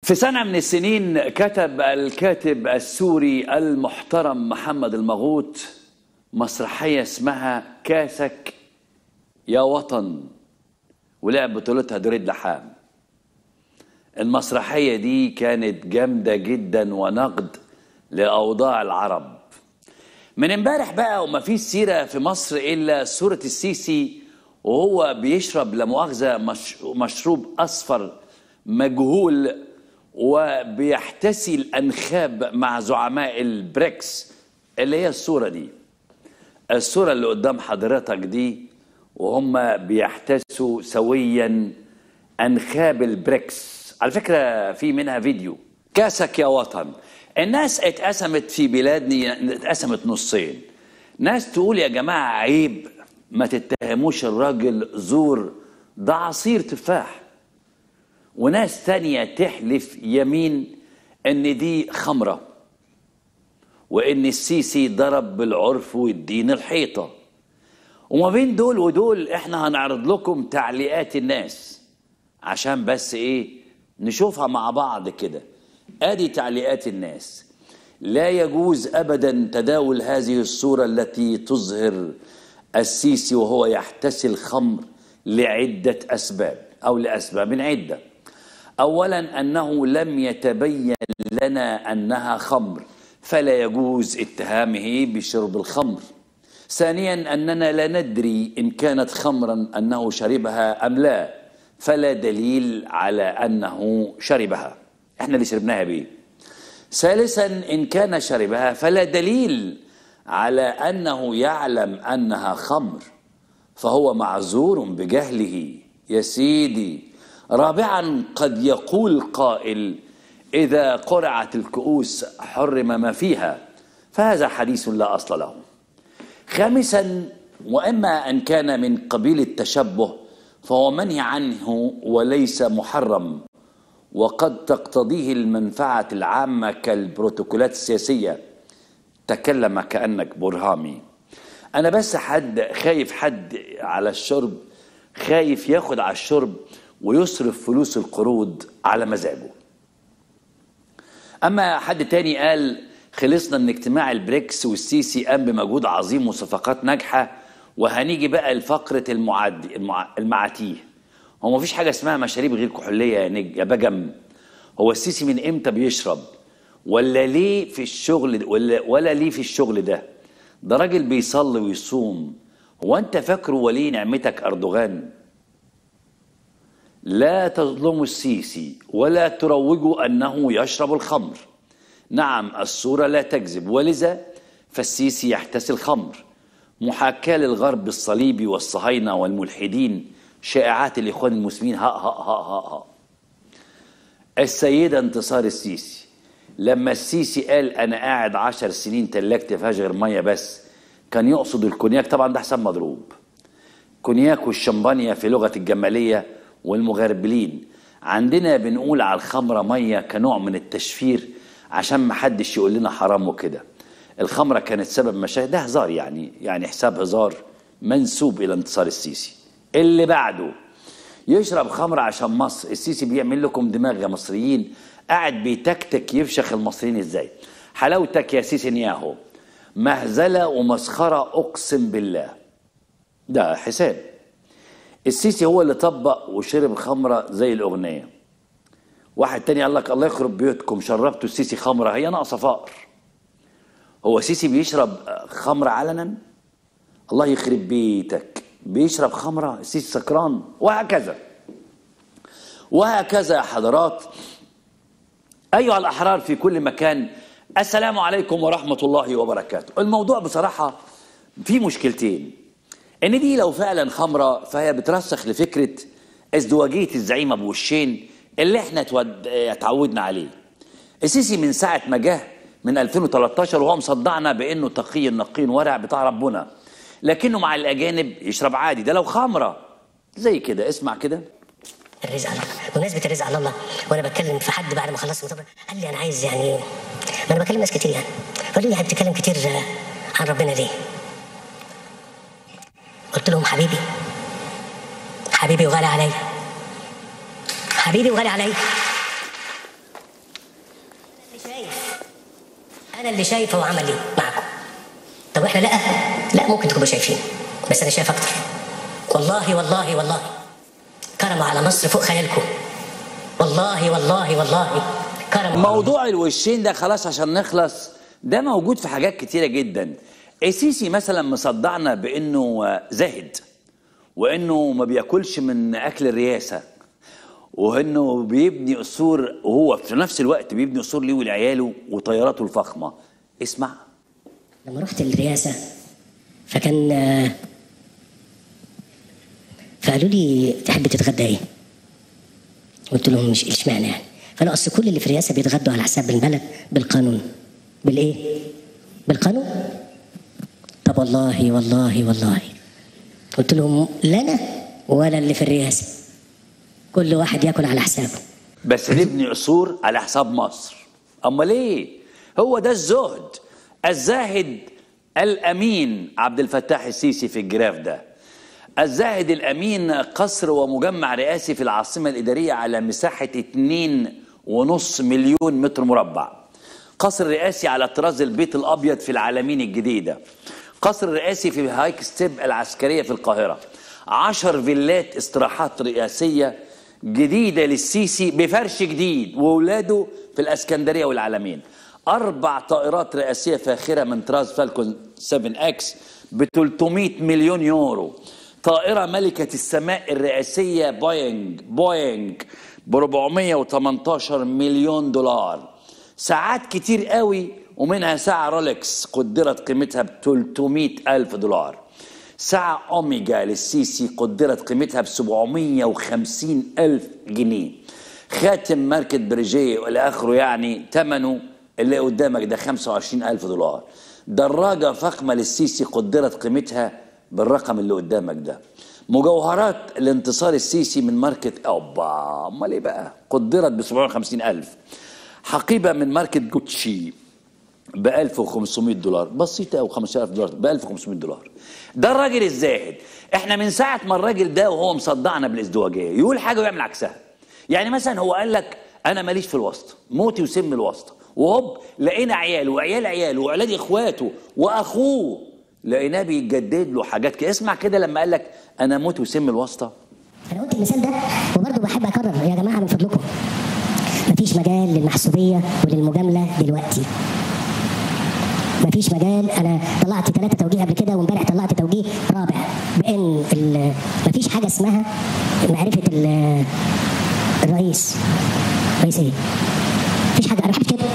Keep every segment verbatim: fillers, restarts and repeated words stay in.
في سنة من السنين كتب الكاتب السوري المحترم محمد المغوط مسرحية اسمها كاسك يا وطن، ولعب بطولتها دريد لحام. المسرحية دي كانت جامدة جدا ونقد لأوضاع العرب. من امبارح بقى وما فيش سيرة في مصر إلا صورة السيسي وهو بيشرب لا مؤاخذة مش مشروب أصفر مجهول وبيحتسي الأنخاب مع زعماء البريكس، اللي هي الصورة دي، الصورة اللي قدام حضرتك دي، وهم بيحتسوا سويا أنخاب البريكس. على فكرة في منها فيديو. كاسك يا وطن. الناس اتقسمت في بلادنا، اتقسمت نصين. ناس تقول يا جماعة عيب ما تتهموش الراجل زور، ده عصير تفاح. وناس تانية تحلف يمين ان دي خمرة، وان السيسي ضرب بالعرف والدين الحيطة. وما بين دول ودول احنا هنعرض لكم تعليقات الناس عشان بس ايه نشوفها مع بعض كده. ادي تعليقات الناس. لا يجوز ابدا تداول هذه الصورة التي تظهر السيسي وهو يحتسي الخمر لعدة اسباب او لاسباب عدة. اولا انه لم يتبين لنا انها خمر فلا يجوز اتهامه بشرب الخمر. ثانيا اننا لا ندري ان كانت خمرا انه شربها ام لا، فلا دليل على انه شربها، احنا اللي شربناها بيه. ثالثا ان كان شربها فلا دليل على انه يعلم انها خمر، فهو معذور بجهله يا سيدي. رابعا قد يقول قائل اذا قرعت الكؤوس حرم ما فيها، فهذا حديث لا اصل له. خامسا واما ان كان من قبيل التشبه فهو منهي عنه وليس محرم، وقد تقتضيه المنفعة العامة كالبروتوكولات السياسية. تكلم كأنك برهامي. أنا بس حد خايف حد على الشرب، خايف ياخد على الشرب ويصرف فلوس القروض على مزاجه. أما حد تاني قال خلصنا من اجتماع البريكس والسيسي قام بمجهود عظيم وصفقات ناجحة، وهنيجي بقى لفقرة المعد المع... المعاتيه. هو مفيش حاجة اسمها مشاريب غير كحولية يا نج يا بجم. هو السيسي من امتى بيشرب؟ ولا ليه في الشغل ولا, ولا ليه في الشغل ده؟ ده راجل بيصلي ويصوم. هو انت فاكره ولي نعمتك أردوغان؟ لا تظلموا السيسي ولا تروجوا أنه يشرب الخمر. نعم الصورة لا تكذب، ولذا فالسيسي يحتسي الخمر. محاكاة للغرب الصليبي والصهاينة والملحدين، شائعات الإخوان المسلمين. ها ها ها ها ها. السيدة انتصار السيسي لما السيسي قال أنا قاعد عشر سنين تلاجت فيهاش غير مية بس، كان يقصد الكونياك. طبعا ده حساب مضروب. كونياك والشمبانيا في لغة الجمالية والمغربلين. عندنا بنقول على الخمرة مية كنوع من التشفير عشان ما حدش يقول لنا حرام وكده. الخمرة كانت سبب مشاكل، ده هزار يعني، يعني حساب هزار منسوب إلى انتصار السيسي. اللي بعده يشرب خمرة عشان مصر. السيسي بيعمل لكم دماغ يا مصريين، قاعد بيتكتك يفشخ المصريين ازاي. حلاوتك يا سيسي نياهو، مهزلة ومسخرة أقسم بالله. ده حساب. السيسي هو اللي طبق وشرب خمرة زي الأغنية. واحد تاني قال لك الله يخرب بيوتكم شربتوا السيسي خمرة، هي ناقصة فقر. هو السيسي بيشرب خمرة علنا؟ الله يخرب بيتك، بيشرب خمرة السيسي سكران. وهكذا وهكذا يا حضرات. أيها الأحرار في كل مكان، السلام عليكم ورحمة الله وبركاته. الموضوع بصراحة في مشكلتين. إن دي لو فعلا خمرة فهي بترسخ لفكرة ازدواجية الزعيم أبو وشين اللي احنا اتعودنا عليه. السيسي من ساعة ما جه من ألفين وثلاثة عشر وهو مصدعنا بأنه تقي نقي ورع بتاع ربنا، لكنه مع الأجانب يشرب عادي. ده لو خمرة زي كده. اسمع كده. الرزق على الله. بمناسبة الرزق على الله، وانا بتكلم في حد بعد ما خلصت مطبق قال لي انا عايز يعني، ما انا بكلم ناس كتير يعني، فقالوا لي بتتكلم كتير عن ربنا ليه؟ قلت لهم حبيبي حبيبي وغالي عليا، حبيبي وغالي عليا. شايف انا اللي شايفه وعملي معكم. طب احنا لا لا ممكن تكونوا شايفين، بس انا شايف اكتر. والله والله والله كرموا على مصر فوق خيالكم. والله والله والله كرموا. موضوع الوشين ده خلاص عشان نخلص، ده موجود في حاجات كتيرة جدا. السيسي مثلا مصدعنا بانه زاهد، وانه ما بياكلش من اكل الرئاسة، وانه بيبني قصور، وهو في نفس الوقت بيبني قصور ليه ولعياله وطياراته الفخمة. اسمع. لما رحت الرئاسة فكان فقالوا لي تحب تتغدى ايه؟ قلت لهم مش اشمعنى يعني؟ فانا اصل كل اللي في الرئاسه بيتغدوا على حساب البلد بالقانون. بالايه؟ بالقانون. طب والله والله والله قلت لهم لا انا ولا اللي في الرئاسه، كل واحد ياكل على حسابه. بس نبني قصور على حساب مصر. امال ايه؟ هو ده الزهد. الزاهد الامين عبد الفتاح السيسي في الجراف ده. الزاهد الامين قصر ومجمع رئاسي في العاصمه الاداريه على مساحه اتنين ونص مليون متر مربع. قصر رئاسي على طراز البيت الابيض في العلمين الجديده. قصر رئاسي في هايك ستيب العسكريه في القاهره. عشر فيلات استراحات رئاسيه جديده للسيسي بفرش جديد واولاده في الاسكندريه والعلمين. اربع طائرات رئاسيه فاخره من طراز فالكون سبعة اكس ب ثلاثمائة مليون يورو. طائرة ملكة السماء الرئاسية بوينج بوينج ب أربعمائة وثمانية عشر مليون دولار. ساعات كتير قوي، ومنها ساعة رولكس قدرت قيمتها ب ثلاثمائة ألف دولار. ساعة أوميجا للسيسي قدرت قيمتها ب سبعمائة وخمسين ألف جنيه. خاتم ماركة بريجيه والى آخره، يعني ثمنه اللي قدامك ده خمسة وعشرين ألف دولار. دراجة فخمة للسيسي قدرت قيمتها بالرقم اللي قدامك ده. مجوهرات الانتصار السيسي من ماركة اوبا امال ايه بقى قدرت ب سبعمائة وخمسين ألف. حقيبة من ماركة جوتشي ب ألف وخمسمائة دولار، بسيطة، او خمسة آلاف دولار، ب ألف وخمسمائة دولار. ده الراجل الزاهد. احنا من ساعة ما الراجل ده وهو مصدعنا بالازدواجية يقول حاجة ويعمل عكسها. يعني مثلا هو قال لك انا ماليش في الواسطة، موتي وسم الواسطة، وهوب لقينا عياله وعيال عياله واولاد اخواته واخوه لقيناه بيتجدد له حاجات كده. اسمع كده لما قال لك انا موت وسم الواسطه. انا قلت المثال ده وبرضه بحب اكرر يا جماعه من فضلكم، مفيش مجال للمحسوبيه وللمجامله دلوقتي. مفيش مجال. انا طلعت ثلاثه توجيه قبل كده، وامبارح طلعت توجيه رابع بان مفيش حاجه اسمها معرفه الرئيس. رئيس ايه؟ مفيش حاجه. انا بحب كده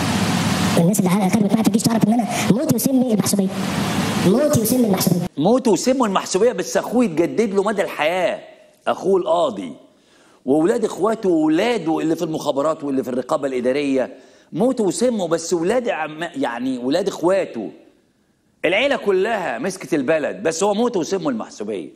الناس اللي كانت معايا في الجيش تعرف ان انا موتي وسمي المحسوبيه. موتي وسمي المحسوبيه. موتي وسمي المحسوبيه، بس اخوه يتجدد له مدى الحياه، اخوه القاضي، واولاد اخواته واولاده اللي في المخابرات واللي في الرقابه الاداريه. موتي وسمه، بس اولاد يعني اولاد اخواته، العيله كلها مسكت البلد، بس هو موتي وسمه المحسوبيه.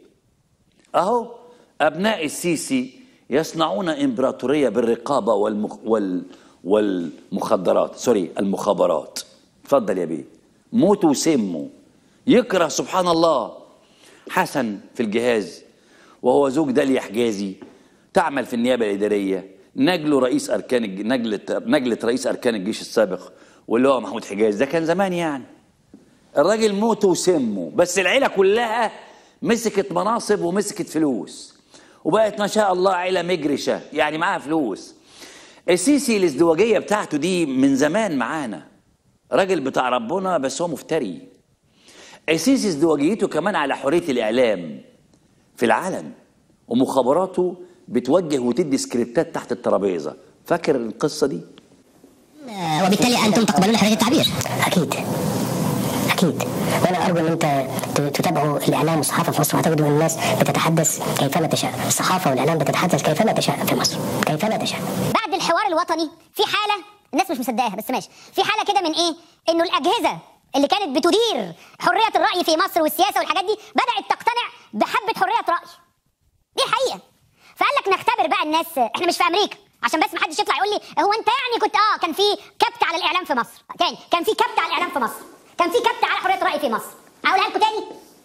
اهو ابناء السيسي يصنعون امبراطوريه بالرقابه والمخ... وال والمخدرات، سوري المخابرات. اتفضل يا بيه. موت وسمه. يكره سبحان الله حسن في الجهاز، وهو زوج داليا حجازي تعمل في النيابه الاداريه. نجله رئيس اركان الج... نجله نجله رئيس اركان الجيش السابق واللي هو محمود حجازي، ده كان زمان يعني. الراجل موت وسمه، بس العيله كلها مسكت مناصب ومسكت فلوس، وبقت ما شاء الله عيله مجرشه، يعني معاها فلوس. السيسي الازدواجيه بتاعته دي من زمان معانا، راجل بتاع ربنا بس هو مفتري. السيسي ازدواجيته كمان على حريه الاعلام في العلن، ومخابراته بتوجه وتدي سكريبتات تحت الترابيزه. فاكر القصه دي؟ وبالتالي انتم تقبلون حريه التعبير. اكيد اكيد. وانا ارجو ان انت تتابعوا الاعلام والصحافه في مصر، وهتجدوا ان الناس بتتحدث كيفما تشاء. الصحافه والاعلام بتتحدث كيفما تشاء في مصر، كيفما تشاء. بعد الحوار الوطني في حاله الناس مش مصدقاها، بس ماشي، في حاله كده من ايه؟ انه الاجهزه اللي كانت بتدير حريه الراي في مصر والسياسه والحاجات دي بدات تقتنع بحبه حريه راي. دي حقيقه. فقال لك نختبر بقى الناس، احنا مش في امريكا، عشان بس ما حدش يطلع يقول لي هو انت يعني كنت اه كان في كبت على الاعلام في مصر. تاني، كان في كبت على الاعلام في مصر، كان في كبت على حريه الراي في مصر. هقولها لكم تاني.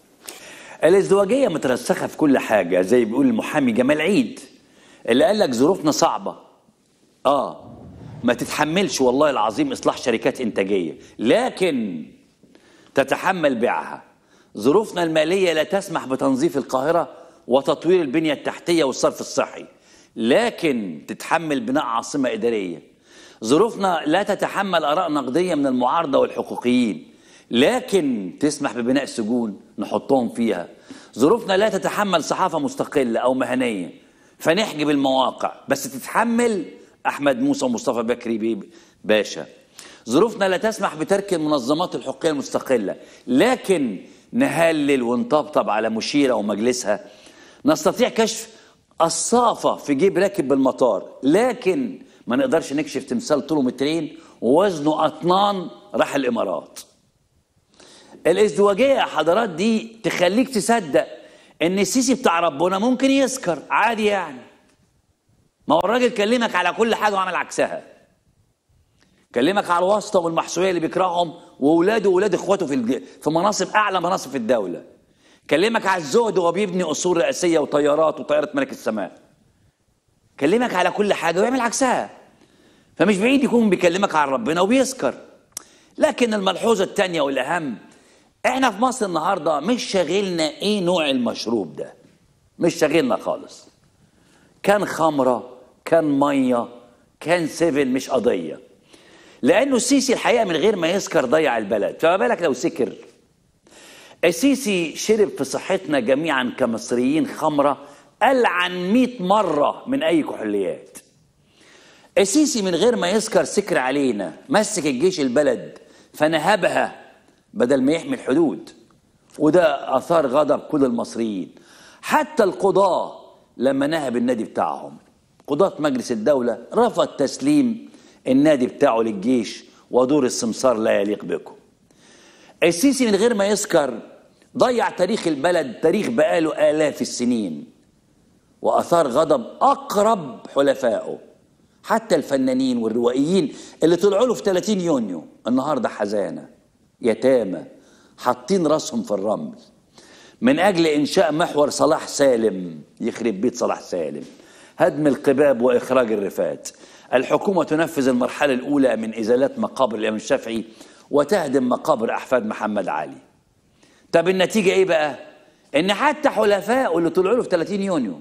الازدواجيه مترسخه في كل حاجه، زي بيقول المحامي جمال عيد اللي قال لك ظروفنا صعبه. اه ما تتحملش والله العظيم إصلاح شركات إنتاجية، لكن تتحمل بيعها. ظروفنا المالية لا تسمح بتنظيف القاهرة وتطوير البنية التحتية والصرف الصحي، لكن تتحمل بناء عاصمة إدارية. ظروفنا لا تتحمل آراء نقدية من المعارضة والحقوقيين، لكن تسمح ببناء سجون نحطهم فيها. ظروفنا لا تتحمل صحافة مستقلة أو مهنية فنحجب المواقع، بس تتحمل أحمد موسى ومصطفى بكري باشا. ظروفنا لا تسمح بترك المنظمات الحقوقية المستقلة، لكن نهلل ونطبطب على مشيرة ومجلسها. نستطيع كشف الصافة في جيب راكب بالمطار، لكن ما نقدرش نكشف تمثال طوله مترين ووزنه أطنان راح الإمارات. الازدواجية يا حضرات دي تخليك تصدق إن السيسي بتاع ربنا ممكن يسكر عادي يعني. ما هو الراجل كلمك على كل حاجة وعمل عكسها. كلمك على الواسطة والمحسوبية اللي بيكرههم وولاده وولاد اخواته في في مناصب أعلى مناصب في الدولة. كلمك على الزهد وهو بيبني قصور رئاسية وطيارات وطيارة ملك السماء. كلمك على كل حاجة ويعمل عكسها. فمش بعيد يكون بيكلمك على ربنا وبيسكر. لكن الملحوظة الثانية والأهم، احنا في مصر النهاردة مش شاغلنا ايه نوع المشروب ده. مش شاغلنا خالص. كان خمرة، كان مية، كان سيفن، مش قضية. لأنه السيسي الحقيقة من غير ما يسكر ضيع البلد، فما بالك لو سكر. السيسي شرب في صحتنا جميعا كمصريين خمرة ألعن مئة مرة من أي كحوليات. السيسي من غير ما يسكر سكر علينا، مسك الجيش البلد فنهبها بدل ما يحمي الحدود، وده أثار غضب كل المصريين. حتى القضاة لما نهب النادي بتاعهم، قضاة مجلس الدولة رفض تسليم النادي بتاعه للجيش، ودور السمسار لا يليق بكم. السيسي من غير ما يسكر ضيع تاريخ البلد، تاريخ بقاله آلاف السنين، وأثار غضب أقرب حلفائه. حتى الفنانين والروائيين اللي طلعوا له في ثلاثين يونيو النهارده حزانة، يتامى حاطين راسهم في الرمل من أجل إنشاء محور صلاح سالم، يخرب بيت صلاح سالم، هدم القباب وإخراج الرفات. الحكومة تنفذ المرحلة الأولى من إزالات مقابر الإمام الشافعي وتهدم مقابر أحفاد محمد علي. طب النتيجة إيه بقى؟ إن حتى حلفائه اللي طلعوا له في ثلاثين يونيو،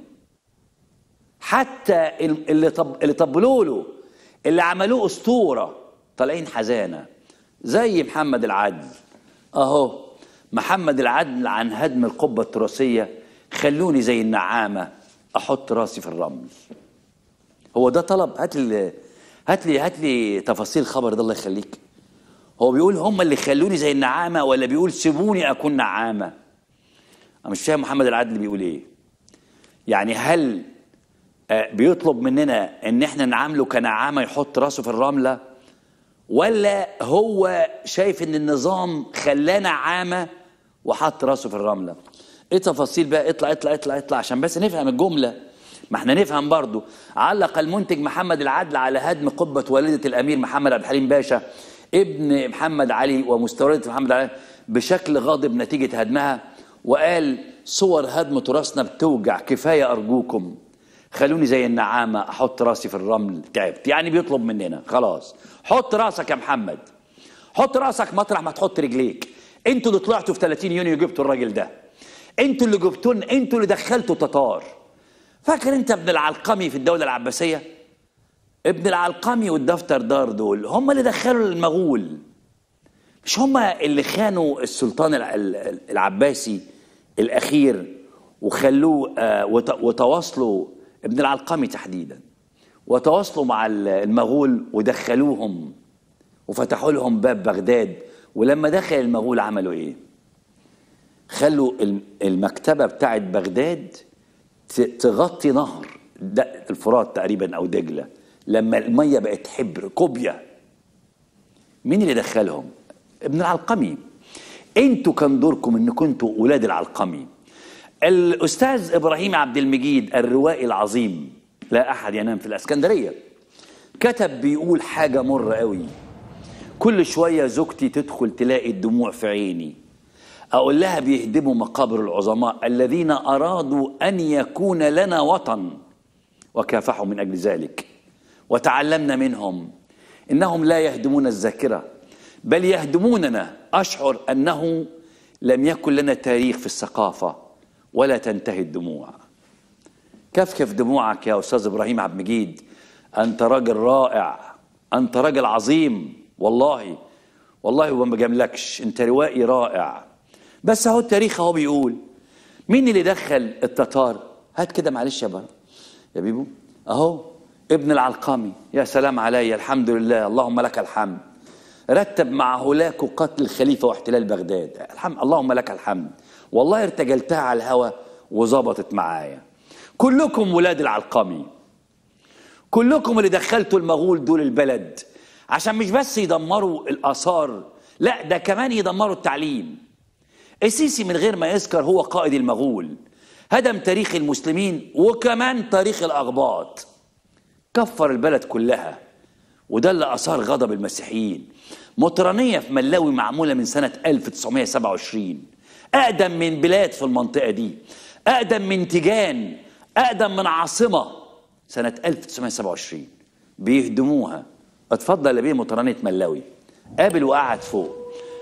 حتى اللي طب اللي طبلوا له، اللي عملوه أسطورة، طالعين حزانة. زي محمد العدل أهو، محمد العدل عن هدم القبة التراثية، خلوني زي النعامة أحط راسي في الرمل. هو ده طلب؟ هات لي هات لي هات لي تفاصيل الخبر ده الله يخليك. هو بيقول هم اللي خلوني زي النعامة، ولا بيقول سيبوني أكون نعامة؟ أنا مش فاهم محمد العدل بيقول إيه. يعني هل بيطلب مننا إن إحنا نعامله كنعامة يحط راسه في الرملة، ولا هو شايف إن النظام خلانا عامة وحط راسه في الرملة؟ إيه تفاصيل بقى؟ اطلع اطلع اطلع اطلع عشان بس نفهم الجملة. ما احنا نفهم برضو. علق المنتج محمد العدل على هدم قبة والدة الأمير محمد عبد الحليم باشا ابن محمد علي ومستوردة محمد علي بشكل غاضب نتيجة هدمها، وقال صور هدم تراثنا بتوجع، كفاية أرجوكم خلوني زي النعامة أحط راسي في الرمل، تعبت. يعني بيطلب مننا خلاص حط راسك يا محمد، حط راسك مطرح ما تحط رجليك. انتوا اللي طلعتوا في ثلاثين يونيو جبتوا الراجل ده، انتوا اللي جبتون، انتوا اللي دخلتوا تتار. فاكر انت ابن العلقمي في الدولة العباسية؟ ابن العلقمي والدفتر دار دول هم اللي دخلوا المغول، مش هم اللي خانوا السلطان العباسي الأخير وخلوه آه وتواصلوا، ابن العلقمي تحديدا، وتواصلوا مع المغول ودخلوهم وفتحوا لهم باب بغداد. ولما دخل المغول عملوا ايه؟ خلوا المكتبة بتاعت بغداد تغطي نهر الفرات تقريبا او دجلة، لما المية بقت حبر كوبيا. مين اللي دخلهم؟ ابن العلقمي. انتوا كان دوركم ان كنتوا ولاد العلقمي. الاستاذ ابراهيم عبد المجيد الروائي العظيم، لا احد ينام في الاسكندرية، كتب بيقول حاجة مرة قوي. كل شوية زوجتي تدخل تلاقي الدموع في عيني، أقول لها بيهدموا مقابر العظماء الذين أرادوا أن يكون لنا وطن وكافحوا من أجل ذلك، وتعلمنا منهم إنهم لا يهدمون الذاكرة بل يهدموننا. أشعر أنه لم يكن لنا تاريخ في الثقافة ولا تنتهي الدموع. كفكف دموعك يا أستاذ إبراهيم عبد المجيد، أنت راجل رائع، أنت راجل عظيم، والله والله وما بجاملكش، أنت روائي رائع. بس أهو التاريخ أهو بيقول مين اللي دخل التتار؟ هات كده معلش يا بابا يا بيبو، أهو ابن العلقمي، يا سلام علي، الحمد لله اللهم لك الحمد، رتب مع هولاك قتل الخليفة واحتلال بغداد، الحمد اللهم لك الحمد، والله ارتجلتها على الهوى وظبطت معايا. كلكم ولاد العلقمي، كلكم اللي دخلتوا المغول دول البلد عشان مش بس يدمروا الآثار، لا ده كمان يدمروا التعليم. السيسي من غير ما يذكر هو قائد المغول، هدم تاريخ المسلمين وكمان تاريخ الأغباط، كفر البلد كلها، وده اللي أثار غضب المسيحيين. مطرانية في ملاوي معمولة من سنة ألف وتسعمائة وسبعة وعشرين، أقدم من بلاد في المنطقة دي، أقدم من تيجان، أقدم من عاصمة، سنة ألف وتسعمائة وسبعة وعشرين بيهدموها. اتفضل يا بيه مطرانية ملاوي، قابل وقعد فوق.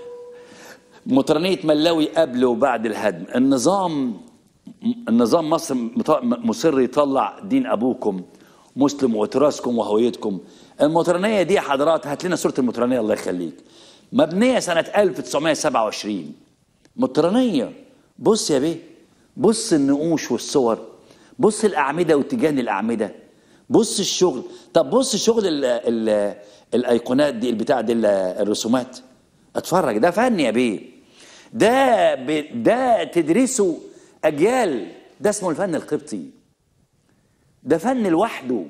مطرانية ملاوي قبل وبعد الهدم. النظام النظام مصر مصر يطلع دين أبوكم مسلم وتراثكم وهويتكم. المطرانية دي يا حضرات، هات لنا صورة المطرانية الله يخليك، مبنية سنة ألف وتسعمائة وسبعة وعشرين، مطرانية. بص يا بيه، بص النقوش والصور، بص الأعمدة وتيجان الأعمدة، بص الشغل. طب بص شغل ال ال الأيقونات دي، البتاع دي، الرسومات، اتفرج، ده فن يا بيه، ده ده تدرسه أجيال، ده اسمه الفن القبطي، ده فن لوحده،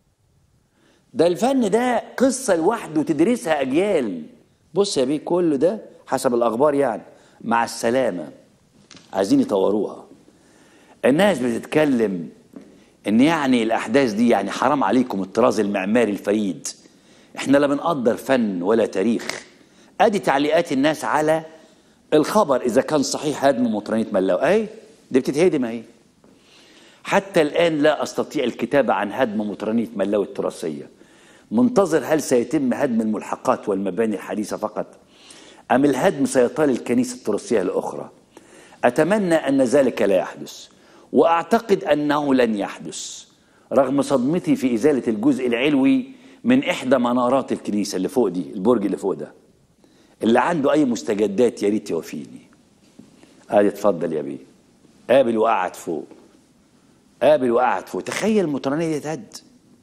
ده الفن ده قصة لوحده تدرسها أجيال. بص يا بيه كل ده حسب الأخبار يعني مع السلامة، عايزين يطوروها. الناس بتتكلم إن يعني الأحداث دي يعني حرام عليكم الطراز المعماري الفريد، إحنا لا بنقدر فن ولا تاريخ. أدي تعليقات الناس على الخبر إذا كان صحيح هدم مطرانية ملاوي، أهي دي بتتهدم أهي. حتى الآن لا أستطيع الكتابة عن هدم مطرانية ملاوي التراثية، منتظر هل سيتم هدم الملحقات والمباني الحديثة فقط أم الهدم سيطال الكنيسة التراثية الأخرى. أتمنى أن ذلك لا يحدث، وأعتقد أنه لن يحدث رغم صدمتي في إزالة الجزء العلوي من إحدى منارات الكنيسة اللي فوق دي، البرج اللي فوق ده. اللي عنده أي مستجدات يا ريت يوفيني. آه اتفضل يا بيه، قابل وقعد فوق، قابل وقعد فوق. تخيل المطرانية دي تهد،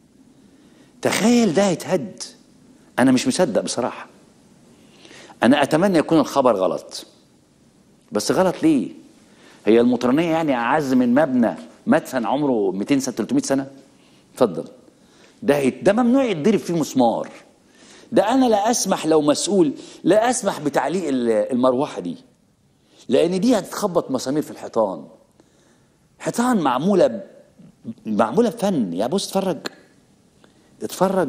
تخيل ده يتهد. أنا مش مصدق بصراحة. أنا أتمنى يكون الخبر غلط، بس غلط ليه؟ هي المطرانية يعني أعز من مبنى مدفن عمره مئتين سنة ثلاثمائة سنة؟ اتفضل. ده ده ممنوع يتضرب فيه مسمار. ده أنا لا أسمح، لو مسؤول لا أسمح بتعليق المروحة دي، لأن دي هتتخبط مسامير في الحيطان. حيطان معمولة معمولة بفن. يا بص اتفرج اتفرج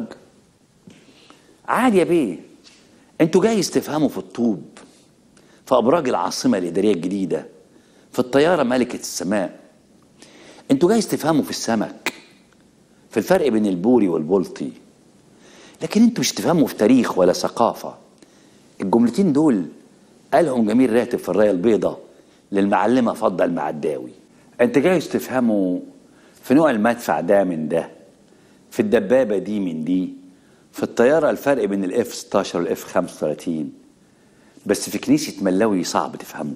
عادي يا بيه. انتوا جايز تفهموا في الطوب، في أبراج العاصمة الإدارية الجديدة، في الطيارة ملكة السماء. انتوا جايز تفهموا في السمك، في الفرق بين البوري والبلطي، لكن انتوا مش تفهموا في تاريخ ولا ثقافة. الجملتين دول قالهم جميل راتب في الراية البيضاء للمعلمة فضة المعداوي. انت جايز تفهموا في نوع المدفع ده من ده، في الدبابة دي من دي، في الطيارة الفرق بين الاف ستة عشر والاف خمسة وثلاثين، بس في كنيسة ملاوي صعب تفهموا.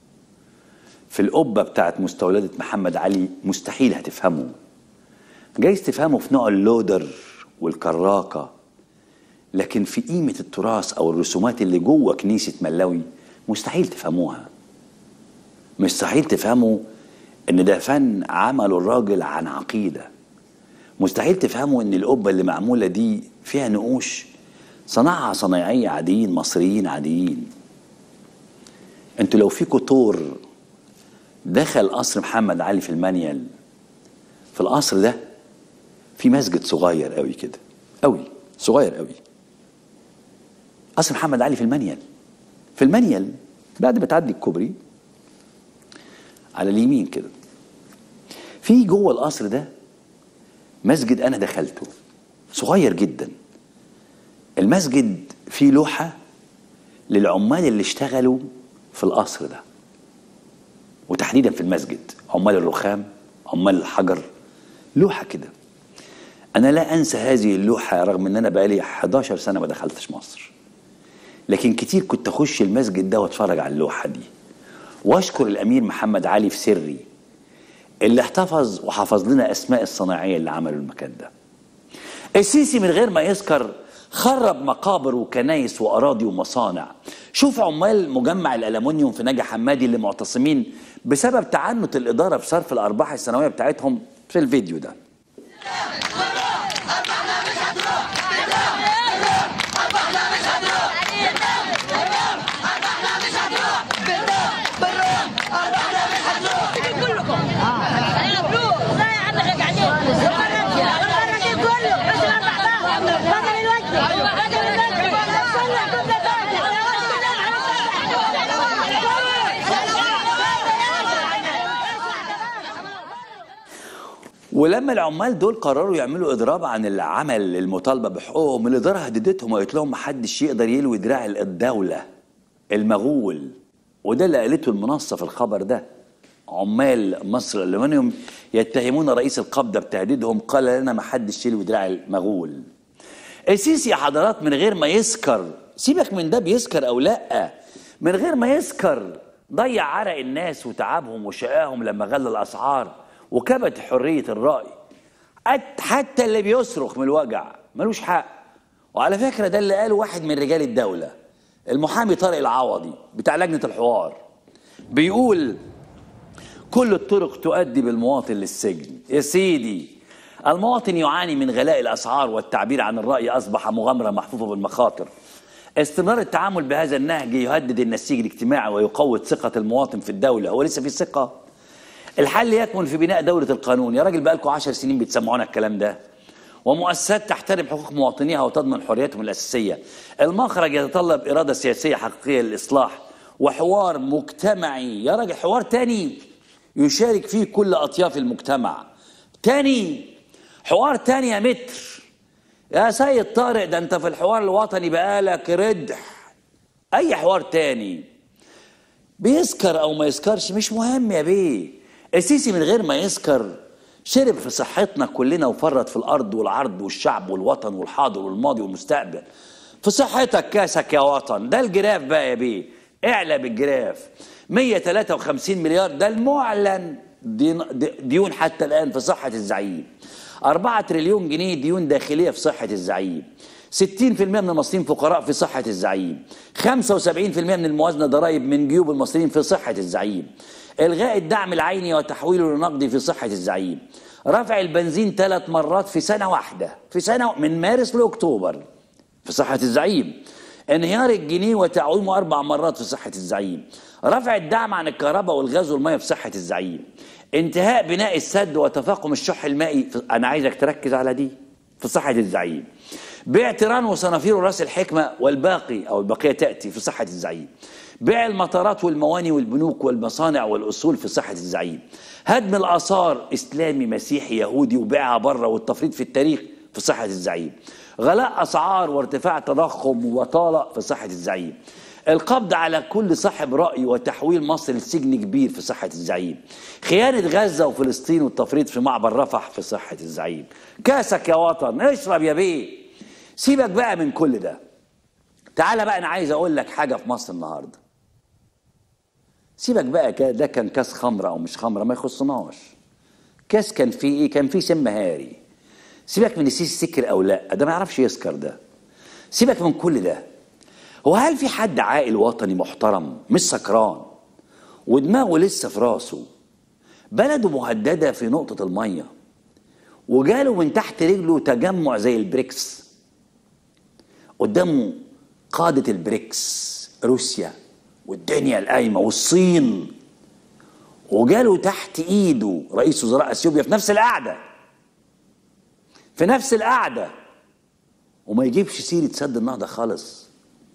في القبة بتاعت مستولدة محمد علي مستحيل هتفهموا. جايز تفهموا في نوع اللودر والكراكة، لكن في قيمة التراث أو الرسومات اللي جوه كنيسة ملاوي مستحيل تفهموها. مستحيل تفهموا إن ده فن عمله الراجل عن عقيدة. مستحيل تفهموا إن القبة اللي معمولة دي فيها نقوش صنعها صنايعية عاديين مصريين عاديين. انتوا لو فيكوا طور دخل قصر محمد علي في المانيال، في القصر ده في مسجد صغير قوي كده، قوي صغير قوي، قصر محمد علي في المانيال، في المانيال بعد ما تعدي الكوبري على اليمين كده، في جوه القصر ده مسجد انا دخلته صغير جدا، المسجد فيه لوحة للعمال اللي اشتغلوا في القصر ده، وتحديدا في المسجد، عمال الرخام، عمال الحجر، لوحة كده. أنا لا أنسى هذه اللوحة رغم أن أنا بقالي حداشر سنة ما دخلتش مصر، لكن كتير كنت أخش المسجد ده وأتفرج على اللوحة دي، وأشكر الأمير محمد علي في سري اللي احتفظ وحفظ لنا أسماء الصناعية اللي عملوا المكان ده. السيسي من غير ما يذكر خرب مقابر وكنايس وأراضي ومصانع. شوف عمال مجمع الألمنيوم في نجا حمادي اللي معتصمين بسبب تعنت الإدارة في صرف الأرباح السنوية بتاعتهم في الفيديو ده. ولما العمال دول قرروا يعملوا اضراب عن العمل المطالبه بحقوقهم، الاداره هددتهم وقالت لهم محدش يقدر يلوي دراع الدوله المغول، وده اللي قالته المنصه في الخبر ده. عمال مصر الالومنيوم يتهمون رئيس القبضه بتهديدهم، قال لنا محدش يلوي دراع المغول. السيسي يا حضرات من غير ما يسكر، سيبك من ده بيسكر او لا، من غير ما يسكر ضيع عرق الناس وتعبهم وشقاهم لما غلى الاسعار وكبت حرية الرأي. حتى اللي بيصرخ من الوجع ملوش حق. وعلى فكرة ده اللي قاله واحد من رجال الدولة، المحامي طارق العوضي بتاع لجنة الحوار، بيقول كل الطرق تؤدي بالمواطن للسجن. يا سيدي المواطن يعاني من غلاء الأسعار، والتعبير عن الرأي أصبح مغامرة محفوفة بالمخاطر. استمرار التعامل بهذا النهج يهدد النسيج الاجتماعي ويقوض ثقة المواطن في الدولة. هو لسه في ثقة؟ الحل يكمن في بناء دولة القانون. يا راجل بقالكم عشر سنين بتسمعونا الكلام ده. ومؤسسات تحترم حقوق مواطنيها وتضمن حرياتهم الأساسية. المخرج يتطلب إرادة سياسية حقيقية للإصلاح وحوار مجتمعي. يا راجل حوار تاني يشارك فيه كل أطياف المجتمع. تاني حوار تاني يا متر يا سيد طارق، ده أنت في الحوار الوطني بقالك ردح. أي حوار تاني بيسكر أو ما يسكرش مش مهم يا بيه. السيسي من غير ما يسكر شرب في صحتنا كلنا وفرط في الأرض والعرض والشعب والوطن والحاضر والماضي والمستقبل. في صحتك كاسك يا وطن. ده الجراف بقى يا بيه، اعلى بالجراف. مية وتلاتة وخمسين مليار ده المعلن ديون حتى الآن في صحة الزعيم. أربعة تريليون جنيه ديون داخلية في صحة الزعيم. ستين بالمئة من المصريين فقراء في صحة الزعيم. خمسة وسبعين بالمئة من الموازنة ضرائب من جيوب المصريين في صحة الزعيم. إلغاء الدعم العيني وتحويله لنقدي في صحة الزعيم. رفع البنزين ثلاث مرات في سنة واحدة، في سنة من مارس لأكتوبر في صحة الزعيم. انهيار الجنيه وتعويمه أربع مرات في صحة الزعيم. رفع الدعم عن الكهرباء والغاز والمياه في صحة الزعيم. انتهاء بناء السد وتفاقم الشح المائي، أنا عايزك تركز على دي، في صحة الزعيم. بيع تيران وصنافير وراس الحكمة والباقي أو البقية تأتي في صحة الزعيم. بيع المطارات والمواني والبنوك والمصانع والأصول في صحة الزعيم. هدم الآثار إسلامي مسيحي يهودي وبيعها بره والتفريط في التاريخ في صحة الزعيم. غلاء أسعار وارتفاع تضخم وبطالة في صحة الزعيم. القبض على كل صاحب رأي وتحويل مصر لسجن كبير في صحة الزعيم. خيانة غزة وفلسطين والتفريط في معبر رفح في صحة الزعيم. كاسك يا وطن، اشرب يا بيه. سيبك بقى من كل ده. تعالى بقى أنا عايز أقول لك حاجة في مصر النهاردة. سيبك بقى ده كان كاس خمرة أو مش خمرة ما يخصناش. كاس كان فيه إيه؟ كان فيه سم هاري. سيبك من السيسي سكر أو لا، ده ما يعرفش يسكر ده. سيبك من كل ده. هو هل في حد عاقل وطني محترم مش سكران ودماغه لسه في راسه بلده مهددة في نقطة المية وجاله من تحت رجله تجمع زي البريكس، قدامه قادة البريكس روسيا والدنيا القايمة والصين، وجاله تحت ايده رئيس وزراء اثيوبيا في نفس القعدة في نفس القعدة وما يجيبش سيرة سد النهضة خالص.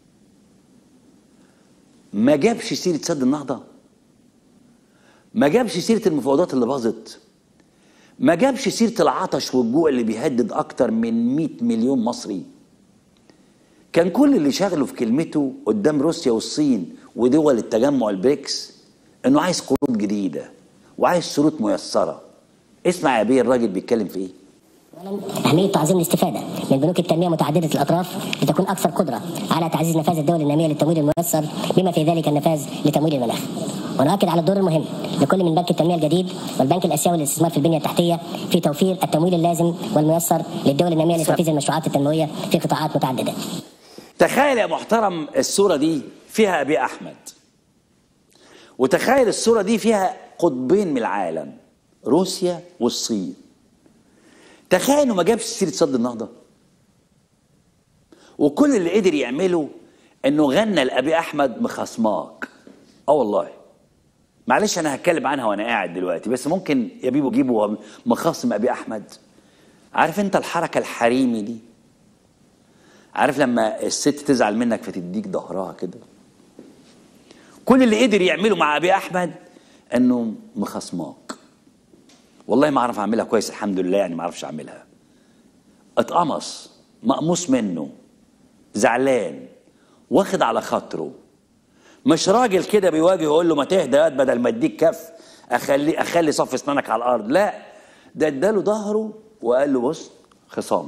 ما جابش سيرة سد النهضة، ما جابش سيرة المفاوضات اللي باظت، ما جابش سيرة العطش والجوع اللي بيهدد أكتر من مئة مليون مصري. كان كل اللي شغله في كلمته قدام روسيا والصين ودول التجمع البريكس انه عايز قروض جديده وعايز شروط ميسره. اسمع يا بيه الراجل بيتكلم في ايه؟ أهمية تعظيم الاستفادة من بنوك التنمية متعددة الأطراف لتكون أكثر قدرة على تعزيز نفاذ الدول النامية للتمويل الميسر بما في ذلك النفاذ لتمويل المناخ. ونؤكد على الدور المهم لكل من بنك التنمية الجديد والبنك الآسيوي للاستثمار في البنية التحتية في توفير التمويل اللازم والميسر للدول النامية لتنفيذ المشروعات التنموية في قطاعات متعددة. تخيل يا محترم الصورة دي فيها أبي أحمد، وتخيل الصورة دي فيها قطبين من العالم، روسيا والصين. تخيل انه ما جابش سيره صد النهضه، وكل اللي قدر يعمله انه غنى لابي احمد مخصماك. اه والله معلش انا هتكلم عنها وانا قاعد دلوقتي، بس ممكن يا بيبو جيبوا مخصم ابي احمد. عارف انت الحركه الحريمي دي؟ عارف لما الست تزعل منك فتديك ظهرها كده؟ كل اللي قدر يعمله مع ابي احمد انه مخصماك. والله ما اعرف اعملها كويس الحمد لله، يعني ما اعرفش اعملها. اتقمص، مقموص منه، زعلان، واخد على خاطره. مش راجل كده بيواجه يقول له ما تهدى ياد بدل ما اديك كف اخلي اخلي صف اسنانك على الارض، لا ده اداله ظهره وقال له بص خصام.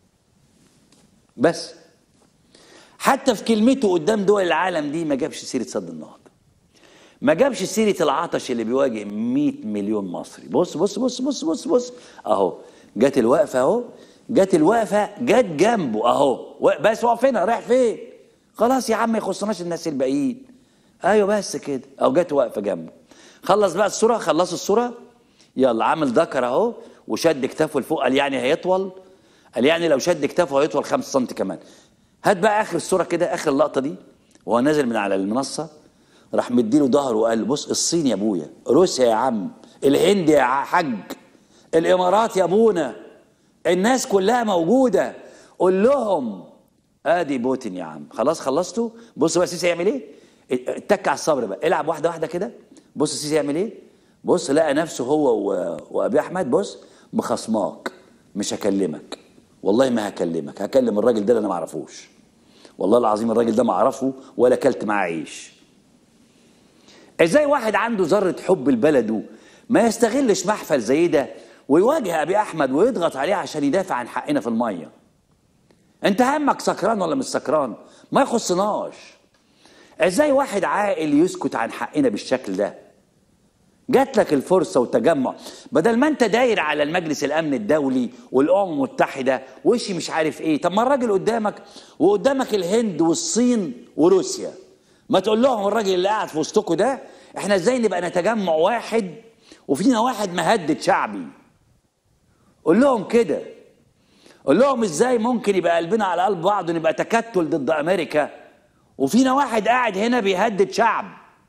بس حتى في كلمته قدام دول العالم دي ما جابش سيره صد النهضه، ما جابش سيره العطش اللي بيواجه مئة مليون مصري. بص بص بص بص بص بص اهو جت الوقفه، اهو جت الوقفه، جت جنبه اهو. بس واقف هنا رايح فين؟ خلاص يا عم ما يخصناش الناس الباقيين. ايوه بس كده اهو جت واقفه جنبه. خلص بقى الصوره، خلصوا الصوره، يلا عامل ذكر اهو وشد كتافه لفوق. قال يعني هيطول؟ قال يعني لو شد كتافه هيطول خمسة سم كمان. هات بقى اخر الصوره كده، اخر اللقطه دي وهو نازل من على المنصه، راح مديله ظهره وقال بص الصين يا ابويا، روسيا يا عم، الهند يا حاج، الامارات يا ابونا، الناس كلها موجوده، قول لهم ادي بوتين يا عم. خلاص خلصتوا؟ بص بقى السيسي يعمل ايه؟ اتك على الصبر بقى، العب واحده واحده كده. بص السيسي يعمل ايه؟ بص لقى نفسه هو و... وابي احمد بص مخصماك، مش هكلمك، والله ما هكلمك، هكلم الراجل ده اللي انا ما اعرفوش، والله العظيم الراجل ده ما اعرفه ولا اكلت معاه عيش. ازاي واحد عنده ذره حب لبلده ما يستغلش محفل زي ده ويواجه ابي احمد ويضغط عليه عشان يدافع عن حقنا في الميه؟ انت همك سكران ولا مش سكران؟ ما يخصناش. ازاي واحد عاقل يسكت عن حقنا بالشكل ده؟ جات لك الفرصه وتجمع، بدل ما انت داير على المجلس الامن الدولي والامم المتحده وشي مش عارف ايه. طب ما الراجل قدامك وقدامك الهند والصين وروسيا، ما تقول لهم الراجل اللي قاعد في وسطكم ده احنا ازاي نبقى نتجمع واحد وفينا واحد مهدد شعبي؟ قول لهم كده، قول لهم ازاي ممكن يبقى قلبنا على قلب بعض ونبقى تكتل ضد امريكا وفينا واحد قاعد هنا بيهدد شعب.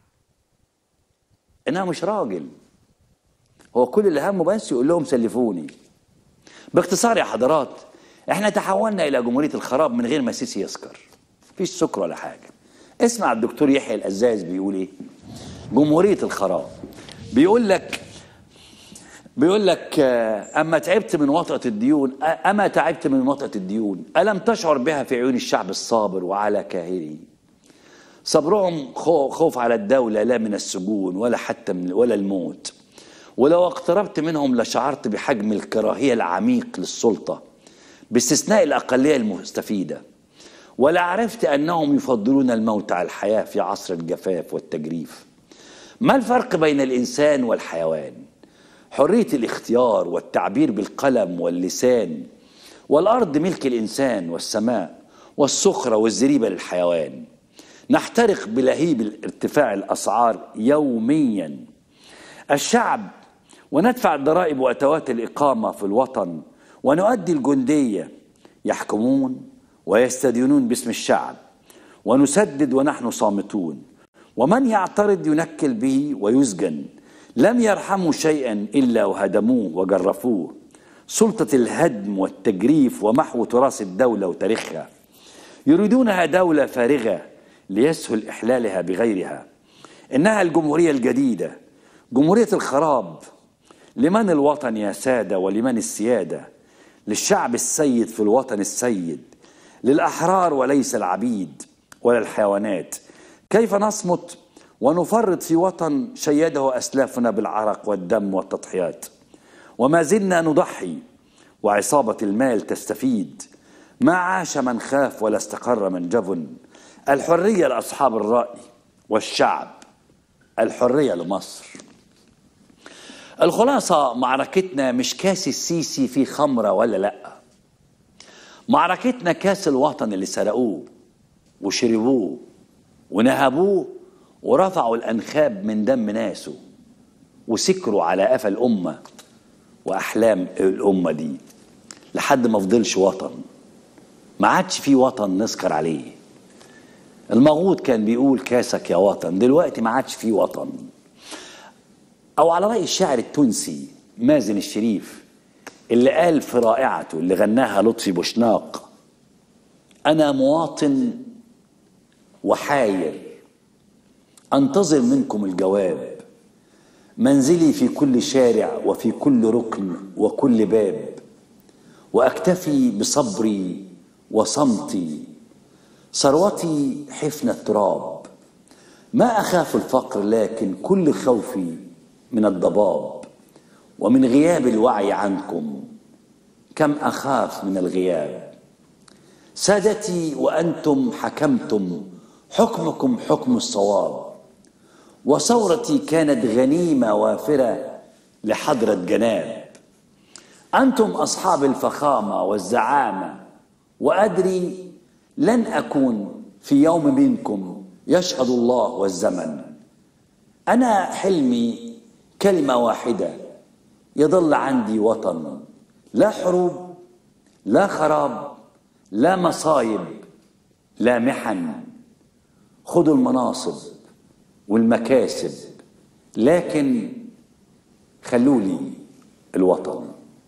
انها مش راجل، هو كل اللي همه بس يقول لهم سلفوني. باختصار يا حضرات، احنا تحولنا الى جمهوريه الخراب من غير ما السيسي يسكر، مفيش سكر ولا حاجه. اسمع الدكتور يحيى القزاز بيقول ايه؟ جمهوريه الخراب. بيقول لك بيقول لك اما تعبت من وطأة الديون، اما تعبت من وطأة الديون الم تشعر بها في عيون الشعب الصابر وعلى كاهله. صبرهم خوف على الدولة لا من السجون ولا حتى من ولا الموت، ولو اقتربت منهم لشعرت بحجم الكراهية العميق للسلطة باستثناء الأقلية المستفيدة، ولا عرفت أنهم يفضلون الموت على الحياة في عصر الجفاف والتجريف. ما الفرق بين الإنسان والحيوان؟ حرية الاختيار والتعبير بالقلم واللسان، والأرض ملك الإنسان والسماء والسخرة والزريبة للحيوان. نحترق بلهيب ارتفاع الأسعار يوميا الشعب، وندفع ضرائب وأتوات الإقامة في الوطن، ونؤدي الجندية يحكمون ويستدينون باسم الشعب، ونسدد ونحن صامتون، ومن يعترض ينكل به ويسجن. لم يرحموا شيئا إلا وهدموه وجرفوه. سلطة الهدم والتجريف ومحو تراث الدولة وتاريخها. يريدونها دولة فارغة ليسهل إحلالها بغيرها. إنها الجمهورية الجديدة، جمهورية الخراب. لمن الوطن يا سادة ولمن السيادة؟ للشعب السيد في الوطن السيد، للأحرار وليس العبيد ولا الحيوانات. كيف نصمت ونفرط في وطن شيده أسلافنا بالعرق والدم والتضحيات، وما زلنا نضحي وعصابة المال تستفيد. ما عاش من خاف ولا استقر من جبن. الحرية لأصحاب الرأي والشعب، الحرية لمصر. الخلاصة، معركتنا مش كاس السيسي في خمرة ولا لأ، معركتنا كاس الوطن اللي سرقوه وشربوه ونهبوه ورفعوا الأنخاب من دم ناسه وسكروا على قفا الأمة وأحلام الأمة دي لحد ما فضلش وطن. ما عادش فيه وطن نسكر عليه. المغوط كان بيقول كاسك يا وطن، دلوقتي ما عادش فيه وطن. أو على رأي الشاعر التونسي مازن الشريف اللي قال في رائعته اللي غناها لطفي بوشناق: أنا مواطن وحاير أنتظر منكم الجواب، منزلي في كل شارع وفي كل ركن وكل باب، وأكتفي بصبري وصمتي، ثروتي حفن التراب، ما أخاف الفقر لكن كل خوفي من الضباب، ومن غياب الوعي عنكم كم أخاف من الغياب. سادتي وأنتم حكمتم حكمكم حكم الصواب، وثورتي كانت غنيمة وافرة لحضرة جناب. أنتم أصحاب الفخامة والزعامة، وأدري لن أكون في يوم منكم يشهد الله والزمن. أنا حلمي كلمة واحدة، يظل عندي وطن، لا حروب لا خراب لا مصايب لا محن. خذوا المناصب والمكاسب لكن خلولي الوطن.